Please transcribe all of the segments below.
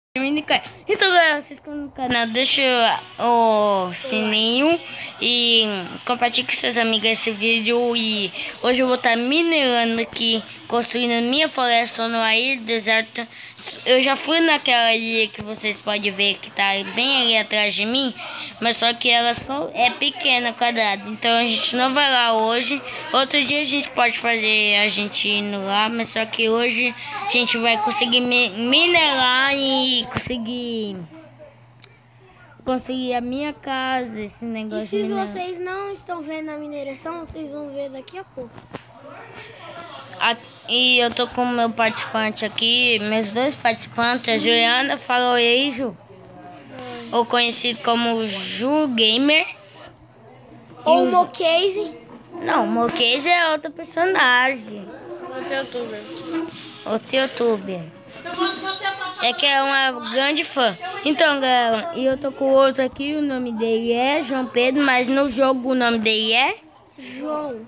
Então galera, vocês estão no canal, deixa o sininho e compartilhe com seus amigos esse vídeo. E hoje eu vou estar minerando aqui, construindo minha floresta numa ilha deserta. Eu já fui naquela ilha que vocês podem ver que tá bem ali atrás de mim, mas só que ela só é pequena, quadrada, então a gente não vai lá hoje. Outro dia a gente pode fazer a gente indo lá, mas só que hoje a gente vai conseguir minerar e conseguir construir a minha casa, esse negócio. E se vocês não estão vendo a mineração, vocês vão ver daqui a pouco. E eu tô com o meu participante aqui, meus dois participantes, a Juliana, fala oi aí, Ju. Ou conhecido como Ju Gamer. Ou o Mocase. Não, o Mocase é outro personagem. Outro youtuber. É que é uma grande fã. Então, galera, e eu tô com o outro aqui, o nome dele é João Pedro, mas no jogo o nome dele é... João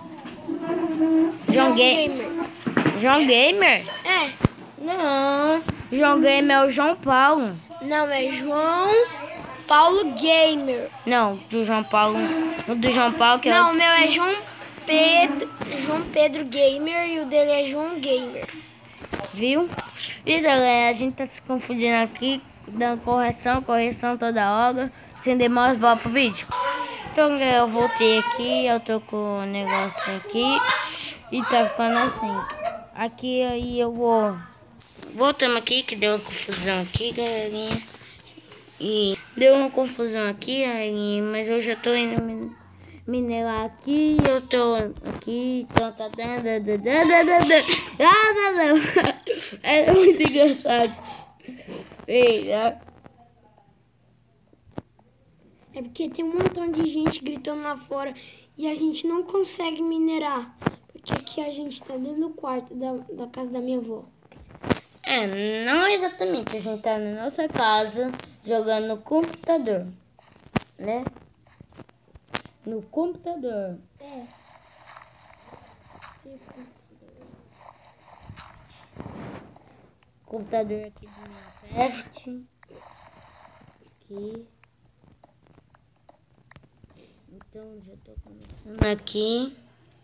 Gamer. João Gamer? É. Não. João Gamer é o João Paulo. Não, é João Paulo Gamer. Não, do João Paulo. O do João Paulo que é não, o meu é João Pedro Gamer e o dele é João Gamer. Viu? E galera, a gente tá se confundindo aqui, dando correção toda hora, sem demoras, bora pro vídeo. Então galera, eu voltei aqui, eu tô com o negócio aqui e tá ficando assim. Aqui aí eu vou... Voltamos aqui, que deu uma confusão aqui, galerinha. E deu uma confusão aqui, galerinha, mas eu já tô indo minerar aqui, eu tô aqui, então tá dando... É muito engraçado. Eita. É porque tem um montão de gente gritando lá fora e a gente não consegue minerar. Porque aqui a gente tá dentro do quarto da casa da minha avó. É, não exatamente, a gente tá na nossa casa jogando no computador, né? No computador. É. Computador aqui do meu teste. Aqui. Então já tô começando aqui.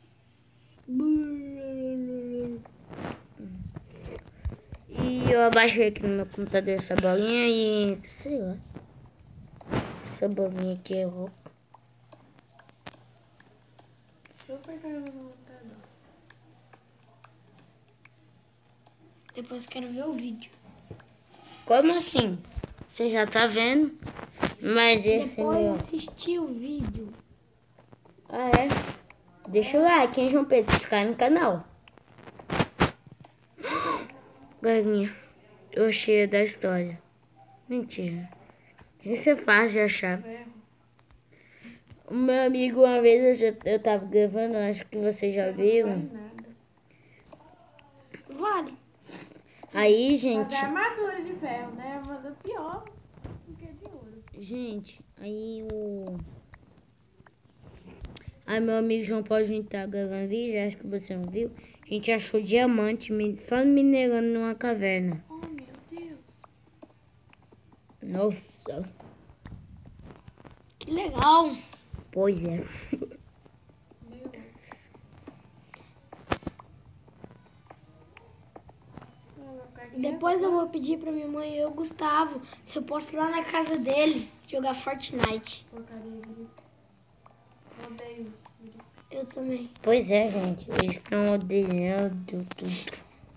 E eu abaixei aqui no meu computador essa bolinha e... sei lá. Essa bolinha aqui é roupa. Super caramba no computador. Depois quero ver o vídeo. Como assim? Você já tá vendo? Mas esse Depois meu... assistir o vídeo. Ah, é? Deixa o like, hein, João Pedro? Se inscreve no canal. Galinha, eu achei da história. Mentira. Isso é fácil de achar. O meu amigo, uma vez eu tava gravando, acho que vocês já viram. Vale. Aí, gente... Mas é armadura de ferro, né? Mas é pior do que de ouro. Gente, aí Aí meu amigo João Paulo, a gente tá gravando vídeo, acho que você não viu. A gente achou diamante só minerando numa caverna. Oh, meu Deus. Nossa. Que legal. Pois é. Depois eu vou pedir pra minha mãe e o Gustavo se eu posso ir lá na casa dele jogar Fortnite. Odeio. Eu também. Pois é, gente. Eles estão odeando tudo.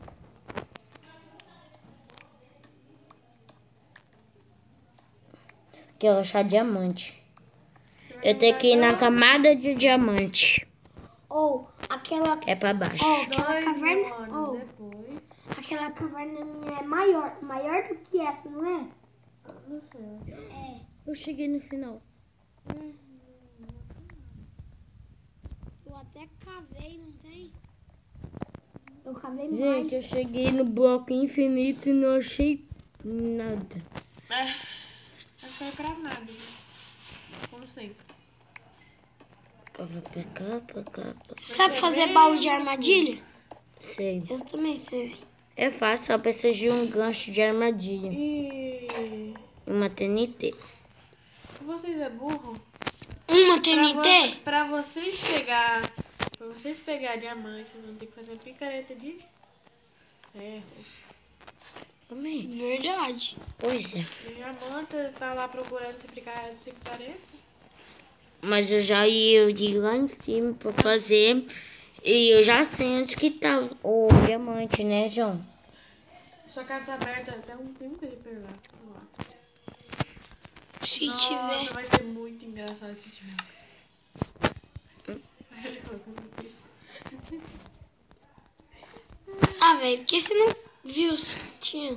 Quero achar diamante. Eu tenho que ir na camada de diamante. Ou aquela... É pra baixo. aquela caverna... aquela caverna minha é maior do que essa, não é? Não sei. É. Eu cheguei no final. Eu até cavei, não tem? Eu cavei mais. Gente, eu cheguei no bloco infinito e não achei nada. Mas foi cravado. Como sempre. Sabe fazer baú de armadilha? Sei. Eu também sei. É fácil, só precisa de um gancho de armadilha. E Uma TNT. vocês é burro? Uma TNT? Pra vocês pegar diamante, vocês vão ter que fazer picareta de ferro. Também. Verdade. Pois é. O diamante tá lá procurando essa picareta. Mas eu já ia de lá em cima pra fazer. E eu já sei onde que tá o diamante, né, João? Sua casa aberta até um tempo que ele pegar. Se Nossa, tiver. vai ser muito engraçado se tiver. Ah, velho, por que você não viu se tinha?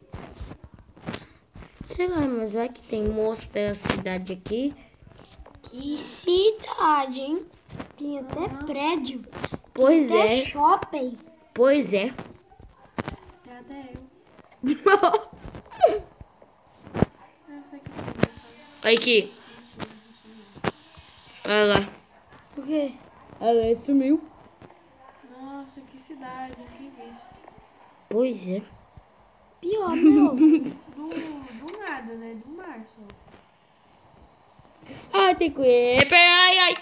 Sei lá, mas vai que tem moço pela cidade aqui. Que cidade, hein? Tem até prédio. Pois Até é, shopping. pois é. É até eu. Olha aqui. Olha lá. Por quê? Olha lá, sumiu. Nossa, que cidade, que bicho. Pois é. Pior, meu. Do nada, né? Do mar só. Ah, tem coelho. Ai, ai.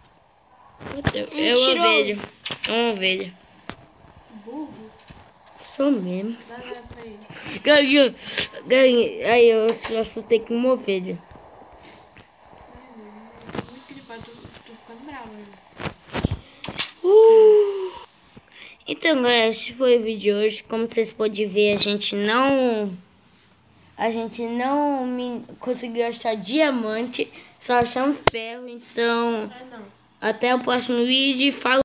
É uma ovelha. É uma ovelha. Burro? Só mesmo. Dá nada pra ele. Ganhou. Ganhei. Aí eu se assustei com uma ovelha. Muito gripado, tô ficando bravo ainda. Então, galera, esse foi o vídeo de hoje. Como vocês podem ver, a gente não conseguiu achar diamante, só achamos ferro. Então, Ah, não. até o próximo vídeo. Falou!